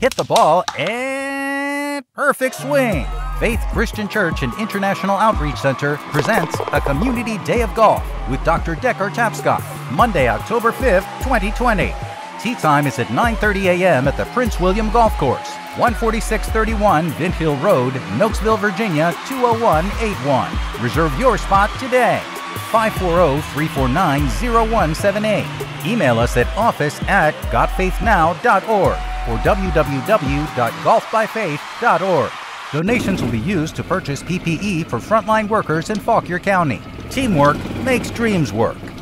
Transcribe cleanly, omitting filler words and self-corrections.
hit the ball, and perfect swing. Faith Christian Church and International Outreach Center presents a Community Day of Golf with Dr. Decker Tapscott, Monday, October 5th, 2020. Tee time is at 9:30 a.m. at the Prince William Golf Course, 14631 Vint Hill Road, Nokesville, Virginia, 20181. Reserve your spot today. 540-349-0178. Email us at office@gotfaithnow.org or www.golfbyfaith.org. Donations will be used to purchase PPE for frontline workers in Fauquier County. Teamwork makes dreams work.